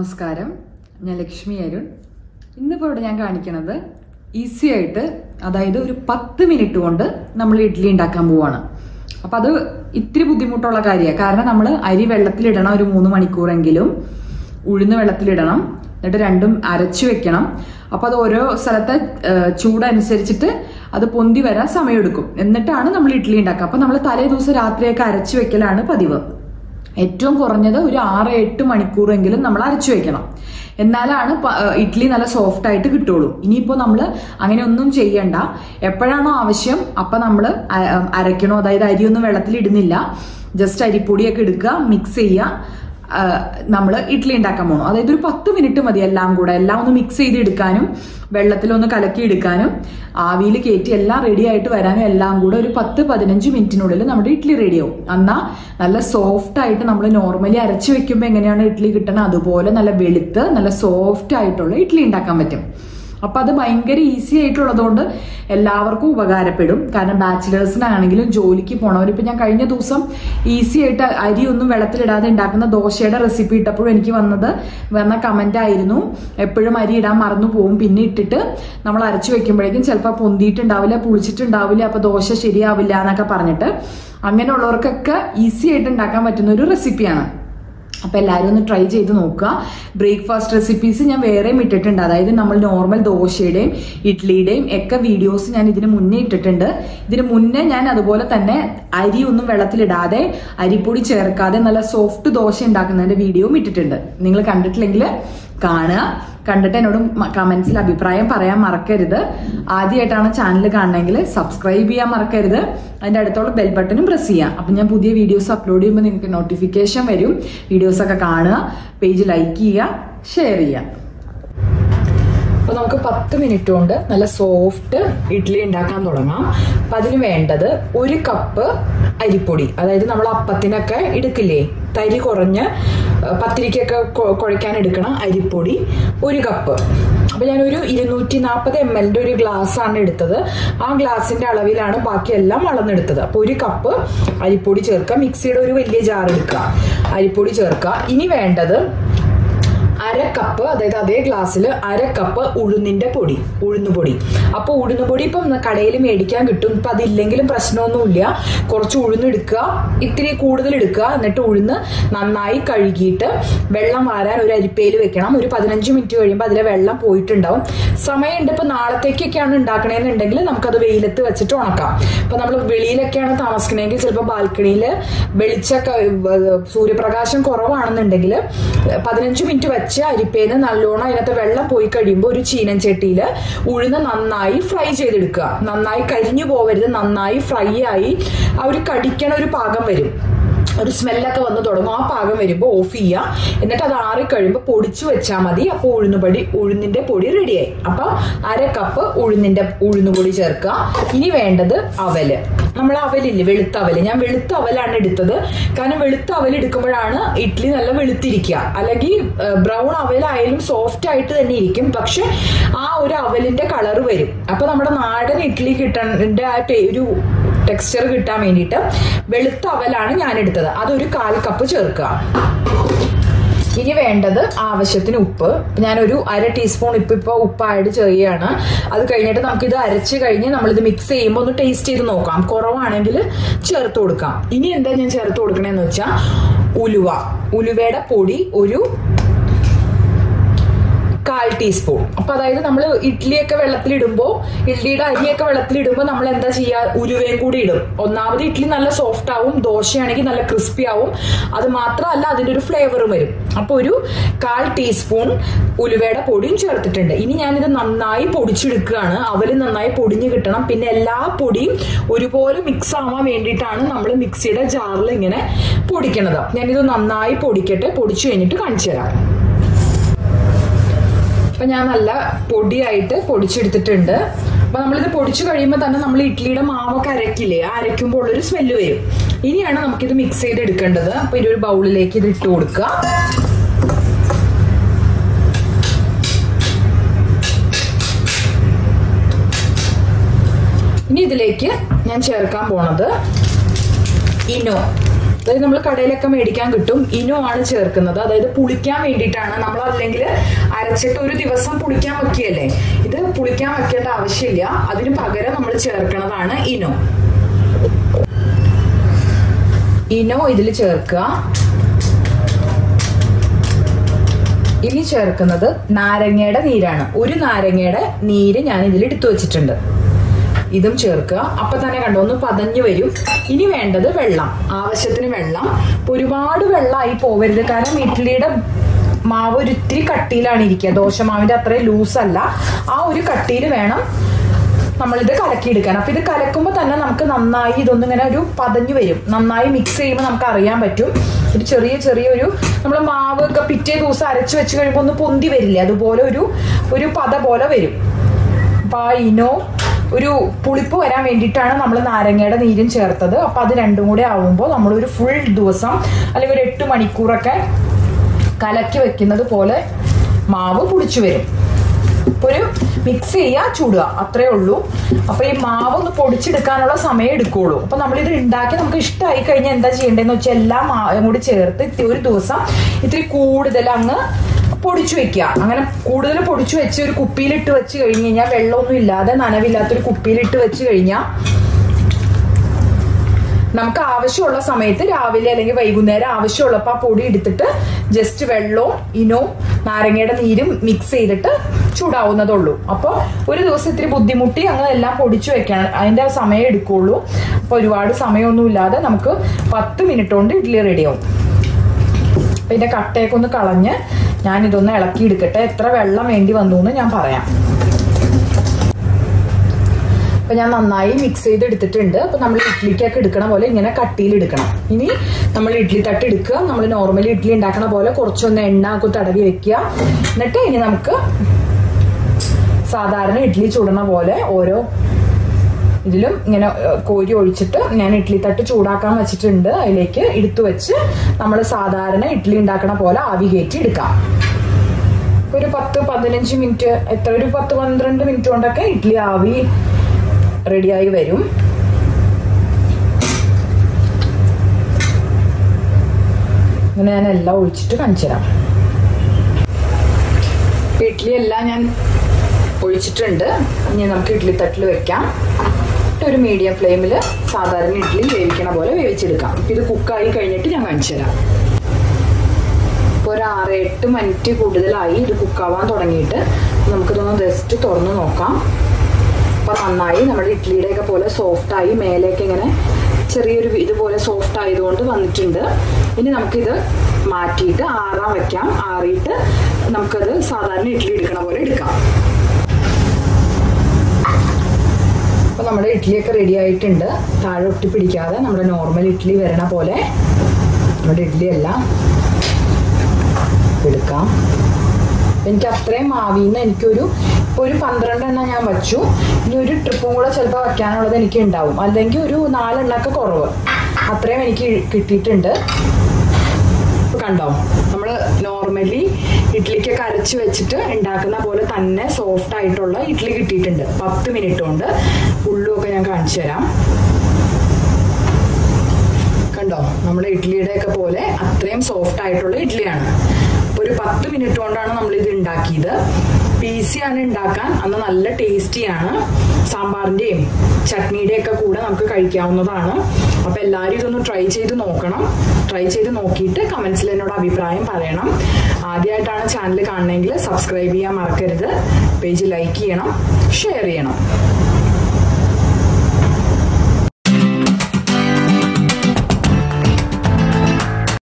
നമസ്കാരം, ഞാൻ ലക്ഷ്മി അരുൺ. ഇന്നിപ്പോൾ ഇവിടെ ഞാൻ കാണിക്കുന്നത് ഈസി ആയിട്ട്, അതായത് ഒരു 10 മിനിറ്റ് കൊണ്ട് നമ്മൾ ഇഡ്ഡലി ഉണ്ടാക്കാൻ പോവാണ്. അപ്പം അത് ഇത്തിരി ബുദ്ധിമുട്ടുള്ള കാര്യമാണ്. കാരണം നമ്മൾ അരി വെള്ളത്തിലിടണം, ഒരു 3 മണിക്കൂറെങ്കിലും ഉഴുന്ന് വെള്ളത്തിലിടണം, എന്നിട്ട് രണ്ടും അരച്ചു വെക്കണം. അപ്പം അത് ഓരോ സ്ഥലത്തെ ചൂടനുസരിച്ചിട്ട് അത് പൊന്തി വരാൻ സമയമെടുക്കും. എന്നിട്ടാണ് നമ്മൾ ഇഡ്ഡലി ഉണ്ടാക്കുക. അപ്പം നമ്മൾ തലേ ദിവസം രാത്രിയൊക്കെ അരച്ചു വെക്കലാണ് പതിവ്. ഏറ്റവും കുറഞ്ഞത് ഒരു 6-8 മണിക്കൂറെങ്കിലും നമ്മൾ അരച്ചു വെക്കണം. എന്നാലാണ് ഇഡ്ഡലി നല്ല സോഫ്റ്റ് ആയിട്ട് കിട്ടുള്ളൂ. ഇനിയിപ്പോൾ നമ്മൾ അങ്ങനെ ഒന്നും ചെയ്യണ്ട. എപ്പോഴാണോ ആവശ്യം അപ്പം നമ്മൾ അരയ്ക്കണോ, അതായത് അരിയൊന്നും വെള്ളത്തിൽ ഇടുന്നില്ല, ജസ്റ്റ് അരിപ്പൊടിയൊക്കെ എടുക്കുക, മിക്സ് ചെയ്യുക, നമ്മൾ ഇഡ്ഡലി ഉണ്ടാക്കാൻ പോകണം. അതായത് ഒരു 10 മിനിറ്റ് മതി എല്ലാം ഒന്ന് മിക്സ് ചെയ്ത് എടുക്കാനും, വെള്ളത്തിലൊന്ന് കലക്കി എടുക്കാനും, ആവിയിൽ കയറ്റി എല്ലാം റെഡി ആയിട്ട് വരാനും എല്ലാം കൂടെ ഒരു 10-15 മിനിറ്റിനുള്ളിൽ നമ്മുടെ ഇഡ്ഡലി റെഡിയാവും. എന്നാൽ നല്ല സോഫ്റ്റ് ആയിട്ട് നമ്മൾ നോർമലി അരച്ചു വെക്കുമ്പോൾ എങ്ങനെയാണ് ഇഡ്ഡലി കിട്ടുന്നത്, അതുപോലെ നല്ല വെളുത്ത് നല്ല സോഫ്റ്റ് ആയിട്ടുള്ള ഇഡ്ഡലി ഉണ്ടാക്കാൻ പറ്റും. അപ്പം അത് ഭയങ്കര ഈസി ആയിട്ടുള്ളതുകൊണ്ട് എല്ലാവർക്കും ഉപകാരപ്പെടും. കാരണം ബാച്ചിലേഴ്സിനാണെങ്കിലും ജോലിക്ക് പോണവരിപ്പം, ഞാൻ കഴിഞ്ഞ ദിവസം ഈസി ആയിട്ട് അരി ഒന്നും വെള്ളത്തിലിടാതെ ഉണ്ടാക്കുന്ന ദോശയുടെ റെസിപ്പി ഇട്ടപ്പോഴും എനിക്ക് വന്ന കമന്റ് ആയിരുന്നു, എപ്പോഴും അരി ഇടാൻ മറന്നു പോകും, പിന്നെ ഇട്ടിട്ട് നമ്മൾ അരച്ചു വെക്കുമ്പോഴേക്കും ചിലപ്പോൾ പൊന്തിയിട്ടുണ്ടാവില്ല, പുളിച്ചിട്ടുണ്ടാവില്ല, അപ്പൊ ദോശ ശരിയാവില്ല എന്നൊക്കെ പറഞ്ഞിട്ട്. അങ്ങനെയുള്ളവർക്കൊക്കെ ഈസി ആയിട്ട് ഉണ്ടാക്കാൻ പറ്റുന്ന ഒരു റെസിപ്പിയാണ്. അപ്പം എല്ലാവരും ഒന്ന് ട്രൈ ചെയ്ത് നോക്കുക. ബ്രേക്ക്ഫാസ്റ്റ് റെസിപ്പീസ് ഞാൻ വേറെയും ഇട്ടിട്ടുണ്ട്. അതായത് നമ്മൾ നോർമൽ ദോശയുടെയും ഇഡ്ഡലിയുടെയും ഒക്കെ വീഡിയോസ് ഞാൻ ഇതിന് മുന്നേ ഇട്ടിട്ടുണ്ട്. ഇതിന് മുന്നേ ഞാൻ അതുപോലെ തന്നെ അരി ഒന്നും വെള്ളത്തിലിടാതെ അരിപ്പൊടി ചേർക്കാതെ നല്ല സോഫ്റ്റ് ദോശ ഉണ്ടാക്കുന്നതിന്റെ വീഡിയോയും ഇട്ടിട്ടുണ്ട്. നിങ്ങൾ കണ്ടിട്ടില്ലെങ്കിൽ കാണുക, കണ്ടിട്ട് എന്നോട് കമന്റ്സിൽ അഭിപ്രായം പറയാൻ മറക്കരുത്. ആദ്യമായിട്ടാണ് ചാനൽ കാണണമെങ്കിൽ സബ്സ്ക്രൈബ് ചെയ്യാൻ മറക്കരുത്. അതിന്റെ അടുത്തുള്ള ബെൽ ബട്ടണും പ്രസ് ചെയ്യാം. അപ്പം ഞാൻ പുതിയ വീഡിയോസ് അപ്ലോഡ് ചെയ്യുമ്പോൾ നിങ്ങൾക്ക് നോട്ടിഫിക്കേഷൻ വരും. വീഡിയോസൊക്കെ കാണുക, പേജ് ലൈക്ക് ചെയ്യുക, ഷെയർ ചെയ്യുക. അപ്പൊ നമുക്ക് 10 മിനിറ്റ് കൊണ്ട് നല്ല സോഫ്റ്റ് ഇഡ്ഡലി ഉണ്ടാക്കാൻ തുടങ്ങാം. അപ്പൊ അതിന് വേണ്ടത് 1 കപ്പ് അരിപ്പൊടി, അതായത് നമ്മൾ അപ്പത്തിനൊക്കെ എടുക്കില്ലേ, തരി കുറഞ്ഞ് പത്തിരിക്കൊക്കെ കുഴയ്ക്കാൻ എടുക്കണം അരിപ്പൊടി 1 കപ്പ്. അപ്പൊ ഞാനൊരു 240 ml ഒരു ഗ്ലാസ് ആണ് എടുത്തത്. ആ ഗ്ലാസിന്റെ അളവിലാണ് ബാക്കിയെല്ലാം അളന്നെടുത്തത്. അപ്പൊ 1 കപ്പ് അരിപ്പൊടി ചേർക്കുക. മിക്സിയുടെ ഒരു വലിയ ജാർ എടുക്കുക, അരിപ്പൊടി ചേർക്കുക. ഇനി വേണ്ടത് 1/2 കപ്പ്, അതായത് അതേ ഗ്ലാസ്സിൽ 1/2 കപ്പ് ഉഴുന്നുപൊടി. അപ്പൊ ഉഴുന്നുപൊടി ഇപ്പം കടയിൽ മേടിക്കാൻ കിട്ടും. ഇപ്പൊ അതില്ലെങ്കിലും പ്രശ്നമൊന്നുമില്ല. കുറച്ച് ഉഴുന്ന് എടുക്കുക, ഇത്തിരി കൂടുതൽ എടുക്കുക. എന്നിട്ട് ഉഴുന്ന് നന്നായി കഴുകിയിട്ട് വെള്ളം വാരാൻ ഒരു അരിപ്പയിൽ വെക്കണം. ഒരു 15 മിനിറ്റ് കഴിയുമ്പോൾ അതിലെ വെള്ളം പോയിട്ടുണ്ടാവും. സമയമുണ്ട്. ഇപ്പൊ നാളത്തേക്കൊക്കെയാണ് ഉണ്ടാക്കണേന്നുണ്ടെങ്കിൽ നമുക്കത് വെയിലത്ത് വെച്ചിട്ട് ഉണക്കാം. ഇപ്പൊ നമ്മൾ വെളിയിലൊക്കെയാണ് താമസിക്കണമെങ്കിൽ ചിലപ്പോൾ ബാൽക്കണിയിൽ വെളിച്ചൊക്കെ സൂര്യപ്രകാശം കുറവാണെന്നുണ്ടെങ്കിൽ 15 മിനിറ്റ് വെച്ച് അരിപ്പേന്ന് നല്ലോണം അതിനകത്ത് വെള്ളം പോയി കഴിയുമ്പോൾ ഒരു ചീനച്ചട്ടിയിൽ ഉഴുന്ന് നന്നായി ഫ്രൈ ചെയ്തെടുക്കുക. നന്നായി കരിഞ്ഞു പോവരുത്, നന്നായി ഫ്രൈ ആയി ആ ഒരു കടിക്കണ ഒരു പാകം വരും, ഒരു സ്മെല്ലൊക്കെ വന്ന് തുടങ്ങും. ആ പാകം വരുമ്പോൾ ഓഫ് ചെയ്യുക. എന്നിട്ട് അത് ആറിക്കഴിയുമ്പോൾ പൊടിച്ചു വെച്ചാൽ മതി. അപ്പോൾ ഉഴുന്നിന്റെ പൊടി റെഡിയായി. അപ്പൊ 1/2 കപ്പ് ഉഴുന്നുപൊടി ചേർക്കുക. ഇനി വേണ്ടത് അവല്. നമ്മൾ അവലില്ലേ, വെളുത്ത അവല്. ഞാൻ വെളുത്ത അവലാണ് എടുത്തത്. കാരണം വെളുത്ത അവൽ എടുക്കുമ്പോഴാണ് ഇഡ്ഡലി നല്ല വെളുത്തിരിക്കുക. അല്ലെങ്കിൽ ബ്രൗൺ അവലായാലും സോഫ്റ്റ് ആയിട്ട് തന്നെ ഇരിക്കും, പക്ഷെ ആ ഒരു അവലിന്റെ കളർ വരും. അപ്പൊ നമ്മുടെ നാടൻ ഇഡ്ഡലി കിട്ടേണ്ട ആ ഒരു ടെക്സ്ചർ കിട്ടാൻ വേണ്ടിയിട്ട് വെളുത്ത അവലാണ് ഞാൻ എടുത്തത്. അതൊരു 1/4 കപ്പ് ചേർക്കുക. ഇനി വേണ്ടത് ആവശ്യത്തിന് ഉപ്പ്. ഞാനൊരു 1/2 ടീസ്പൂൺ ഇപ്പോൾ ഉപ്പ് ആഡ് ചെയ്യുകയാണ്. അത് കഴിഞ്ഞിട്ട് നമുക്കിത് അരച്ച് കഴിഞ്ഞ് നമ്മളിത് മിക്സ് ചെയ്യുമ്പോൾ ഒന്ന് ടേസ്റ്റ് ചെയ്ത് നോക്കാം. കുറവാണെങ്കിൽ ചേർത്ത് കൊടുക്കാം. ഇനി എന്താ ഞാൻ ചേർത്ത് കൊടുക്കണേന്ന് വെച്ചാൽ ഉലുവയുടെ പൊടി ഒരു 1/4 ടീസ്പൂൺ. അപ്പൊ അതായത് നമ്മൾ ഇഡ്ഡലിയൊക്കെ വെള്ളത്തിലിടുമ്പോൾ, ഇഡ്ഡലിയുടെ അരിയൊക്കെ വെള്ളത്തിലിടുമ്പോൾ നമ്മൾ എന്താ ചെയ്യുക, ഉലുവയും കൂടി ഇടും. ഒന്നാമത് ഇഡ്ഡലി നല്ല സോഫ്റ്റ് ആവും, ദോശയാണെങ്കിൽ നല്ല ക്രിസ്പി ആവും. അത് മാത്രമല്ല അതിന്റെ ഒരു ഫ്ലേവറും വരും. അപ്പൊ ഒരു 1/4 ടീസ്പൂൺ ഉലുവയുടെ പൊടിയും ചേർത്തിട്ടുണ്ട്. ഇനി ഞാനിത് നന്നായി പൊടിച്ചെടുക്കുകയാണ്. അവല് നന്നായി പൊടിഞ്ഞു കിട്ടണം. പിന്നെ എല്ലാ പൊടിയും ഒരുപോലെ മിക്സ് ആവാൻ വേണ്ടിയിട്ടാണ് നമ്മൾ മിക്സിയുടെ ജാറിൽ ഇങ്ങനെ പൊടിക്കണത്. ഞാനിത് നന്നായി പൊടിക്കട്ടെ. പൊടിച്ചു കഴിഞ്ഞിട്ട് കാണിച്ചു തരാം. അപ്പൊ ഞാൻ നല്ല പൊടിയായിട്ട് പൊടിച്ചെടുത്തിട്ടുണ്ട്. അപ്പൊ നമ്മളിത് പൊടിച്ചു കഴിയുമ്പോൾ തന്നെ നമ്മൾ ഇഡ്ഡലിയുടെ മാവൊക്കെ അരക്കില്ലേ, അരയ്ക്കുമ്പോൾ ഉള്ളൊരു സ്മെല്ല് വരും. ഇനിയാണ് നമുക്കിത് മിക്സ് ചെയ്ത് എടുക്കേണ്ടത്. അപ്പൊ ഒരു ബൗളിലേക്ക് ഇത് ഇട്ട് കൊടുക്കുക. ഇനി ഇതിലേക്ക് ഞാൻ ചേർക്കാൻ പോണത് ഇനോ. അതായത് നമ്മൾ കടയിലൊക്കെ മേടിക്കാൻ കിട്ടും. ഇനോ ആണ് ചേർക്കുന്നത്. അതായത് പുളിക്കാൻ വേണ്ടിയിട്ടാണ്. നമ്മൾ അല്ലെങ്കിൽ അരച്ചിട്ട് ഒരു ദിവസം പുളിക്കാൻ വെക്കുകയല്ലേ, ഇത് പുളിക്കാൻ വെക്കേണ്ട ആവശ്യമില്ല. അതിന് പകരം നമ്മൾ ചേർക്കുന്നതാണ് ഇനോ. ഇനോ ഇതിൽ ചേർക്കുക. ഇനി ചേർക്കുന്നത് നാരങ്ങയുടെ നീരാണ്. ഒരു നാരങ്ങയുടെ നീര് ഞാൻ ഇതിൽ എടുത്തു വെച്ചിട്ടുണ്ട്. ഇതും ചേർക്കുക. അപ്പൊ തന്നെ കണ്ടോ ഒന്ന് പതഞ്ഞു വരും. ഇനി വേണ്ടത് വെള്ളം, ആവശ്യത്തിന് വെള്ളം. ഒരുപാട് വെള്ളമായി പോവരുത്, കാരണം ഇഡ്ഡലിയുടെ മാവ് ഒരു ഇത്തിരി കട്ടിയിലാണ് ഇരിക്കുക. ദോശമാവിന്റെ അത്രയും ലൂസല്ല, ആ ഒരു കട്ടിയിൽ വേണം നമ്മളിത് കലക്കിയെടുക്കാൻ. അപ്പൊ ഇത് കലക്കുമ്പോൾ തന്നെ നമുക്ക് നന്നായി ഇതൊന്നിങ്ങനെ ഒരു പതഞ്ഞു വരും. നന്നായി മിക്സ് ചെയ്യുമ്പോൾ നമുക്ക് അറിയാൻ പറ്റും. ഒരു ചെറിയൊരു നമ്മൾ മാവ് ഒക്കെ പിറ്റേ ദിവസം അരച്ചു വെച്ച് കഴിയുമ്പോൾ ഒന്ന് പൊന്തി വരില്ലേ, അതുപോലെ ഒരു പത പോലെ വരും. അപ്പൊ ആ ഇനോ ഒരു പുളിപ്പ് വരാൻ വേണ്ടിയിട്ടാണ് നമ്മൾ നാരങ്ങയുടെ നീരും ചേർത്തത്. അപ്പൊ അത് രണ്ടും കൂടെ ആവുമ്പോൾ നമ്മളൊരു ഫുൾ ദിവസം അല്ലെങ്കിൽ ഒരു 8 മണിക്കൂറൊക്കെ കലക്കി വെക്കുന്നത് പോലെ മാവ് പുളിച്ചു വരും. ഒരു മിക്സ് ചെയ്യുക, ചൂടുക, അത്രേ ഉള്ളൂ. അപ്പൊ ഈ മാവ് ഒന്ന് പൊടിച്ചെടുക്കാനുള്ള സമയം എടുക്കുള്ളൂ. അപ്പൊ നമ്മളിത് ഉണ്ടാക്കി നമുക്ക് ഇഷ്ടമായി കഴിഞ്ഞാൽ എന്താ ചെയ്യേണ്ടതെന്ന് വെച്ചാൽ എല്ലാ മാവും കൂടി ചേർത്ത് ഒരു ദിവസം ഇത്തിരി കൂടുതൽ അങ്ങ് പൊടിച്ചു വെക്കുക. അങ്ങനെ കൂടുതൽ പൊടിച്ചു വെച്ച് ഒരു കുപ്പിയിലിട്ട് വെച്ച് കഴിഞ്ഞ് കഴിഞ്ഞാൽ വെള്ളമൊന്നും ഇല്ലാതെ നനവില്ലാത്തൊരു കുപ്പിയിലിട്ട് വെച്ച് കഴിഞ്ഞാൽ നമുക്ക് ആവശ്യമുള്ള സമയത്ത് രാവിലെ അല്ലെങ്കിൽ വൈകുന്നേരം ആവശ്യമുള്ളപ്പോൾ ആ പൊടി എടുത്തിട്ട് ജസ്റ്റ് വെള്ളവും ഇനവും നാരങ്ങയുടെ നീരും മിക്സ് ചെയ്തിട്ട് ചൂടാവുന്നതുള്ളൂ. അപ്പോൾ ഒരു ദിവസം ഇത്തിരി ബുദ്ധിമുട്ടി അങ്ങനെ എല്ലാം പൊടിച്ചു വെക്കണം, അതിന്റെ സമയം എടുക്കുള്ളൂ. അപ്പൊ ഒരുപാട് സമയമൊന്നും ഇല്ലാതെ നമുക്ക് 10 മിനിറ്റ് കൊണ്ട് ഇഡ്ഡലി റെഡിയാവും. അപ്പൊ ഇതിന്റെ കട്ടയൊക്കെ ഒന്ന് കളഞ്ഞ് ഞാനിതൊന്ന് ഇളക്കി എടുക്കട്ടെ. എത്ര വെള്ളം വേണ്ടി വന്നു എന്ന് ഞാൻ പറയാം. അപ്പൊ ഞാൻ നന്നായി മിക്സ് ചെയ്ത് എടുത്തിട്ടുണ്ട്. അപ്പൊ നമ്മൾ ഇഡ്ഡലിക്കൊക്കെ എടുക്കണ പോലെ ഇങ്ങനെ കട്ടിയിൽ എടുക്കണം. ഇനി നമ്മൾ ഇഡ്ഡലി തട്ട് എടുക്കുക. നമ്മൾ നോർമലി ഇഡ്ഡലി ഉണ്ടാക്കണ പോലെ കുറച്ചൊന്ന് എണ്ണ ഒക്കെ തടവി വെക്കുക. എന്നിട്ട് ഇനി നമുക്ക് സാധാരണ ഇഡ്ഡലി ചുടണ പോലെ ഓരോ ഇതിലും ഇങ്ങനെ കോരി ഒഴിച്ചിട്ട് ഞാൻ ഇഡ്ഡലി തട്ട് ചൂടാക്കാൻ വെച്ചിട്ടുണ്ട്. അതിലേക്ക് എടുത്തു വെച്ച് നമ്മൾ സാധാരണ ഇഡ്ഡലി ഉണ്ടാക്കണ പോലെ ആവി കയറ്റി എടുക്കാം. ഒരു 10-15 മിനിറ്റ്, ഒരു 10-12 മിനിറ്റ് കൊണ്ടൊക്കെ ഇഡ്ഡലി ആവി റെഡിയായി വരും. ഇങ്ങനെ ഞാൻ എല്ലാം ഒഴിച്ചിട്ട് കാണിച്ചു തരാം. ഇഡ്ഡലി എല്ലാം ഞാൻ ഒഴിച്ചിട്ടുണ്ട്. ഇനി നമുക്ക് ഇഡ്ഡലി തട്ടിൽ വെക്കാം. ഒരു മീഡിയം ഫ്ലെയിമിൽ സാധാരണ ഇഡ്ഡലി വേവിക്കണ പോലെ വേവിച്ചെടുക്കാം. ഇത് കുക്കായി കഴിഞ്ഞിട്ട് ഞാൻ കാണിച്ചു തരാം. ഇപ്പോൾ ഒരു 6-8 മിനിറ്റ് കൂടുതലായി ഇത് കുക്കാവാൻ തുടങ്ങിയിട്ട്. നമുക്കിതൊന്ന് ജസ്റ്റ് തുറന്ന് നോക്കാം. അപ്പൊ നന്നായി നമ്മുടെ ഇഡ്ഡലിയുടെയൊക്കെ പോലെ സോഫ്റ്റായി മേലേക്ക് ഇങ്ങനെ ചെറിയൊരു ഇതുപോലെ സോഫ്റ്റ് ആയതുകൊണ്ട് വന്നിട്ടുണ്ട്. ഇനി നമുക്കിത് മാറ്റിയിട്ട് ആറാൻ വെക്കാം. ആറിയിട്ട് നമുക്കത് സാധാരണ ഇഡ്ഡലി എടുക്കണ പോലെ എടുക്കാം. അപ്പൊ നമ്മുടെ ഇഡ്ഡലിയൊക്കെ റെഡി ആയിട്ടുണ്ട്. താഴെ ഒട്ടി പിടിക്കാതെ നമ്മുടെ നോർമൽ ഇഡ്ഡലി വരണ പോലെ നമ്മുടെ ഇഡ്ഡലി എല്ലാം എടുക്കാം. എനിക്ക് അത്രയും മാവിന്ന് എനിക്കൊരു 12 എണ്ണം ഞാൻ വെച്ചു. ഇനി ഒരു ട്രിപ്പും കൂടെ ചിലപ്പോൾ വെക്കാനുള്ളത് എനിക്ക് ഉണ്ടാവും, അല്ലെങ്കിൽ ഒരു 4 എണ്ണമൊക്കെ കുറവ്. അത്രയും എനിക്ക് കിട്ടിയിട്ടുണ്ട്. കണ്ടോ, നമ്മൾ നോർമലി ഇഡ്ഡലിക്കൊക്കെ അരച്ച് വെച്ചിട്ട് ഉണ്ടാക്കുന്ന പോലെ തന്നെ സോഫ്റ്റ് ആയിട്ടുള്ള ഇഡ്ഡലി കിട്ടിയിട്ടുണ്ട്. 10 മിനിറ്റ് കൊണ്ട്. ഉള്ളുമൊക്കെ ഞാൻ കാണിച്ചു തരാം. കണ്ടോ, നമ്മുടെ ഇഡ്ഡലിയുടെയൊക്കെ പോലെ അത്രയും സോഫ്റ്റ് ആയിട്ടുള്ള ഇഡ്ഡലിയാണ്. ഒരു 10 മിനിറ്റ് കൊണ്ടാണ് നമ്മൾ ഇത് ഉണ്ടാക്കിയത്. ഈസിയാണ് ഉണ്ടാക്കാൻ, അന്ന് നല്ല ടേസ്റ്റിയാണ്. സാമ്പാറിന്റെയും ചട്നിയുടെയും ഒക്കെ കൂടെ നമുക്ക് കഴിക്കാവുന്നതാണ്. അപ്പൊ എല്ലാവരും ഇതൊന്ന് ട്രൈ ചെയ്ത് നോക്കണം. ട്രൈ ചെയ്ത് നോക്കിയിട്ട് കമന്റ്സിൽ എന്നോട് അഭിപ്രായം പറയണം. ആദ്യമായിട്ടാണ് ചാനൽ കാണണമെങ്കിൽ സബ്സ്ക്രൈബ് ചെയ്യാൻ മറക്കരുത്. പേജ് ലൈക്ക് ചെയ്യണം, ഷെയർ ചെയ്യണം.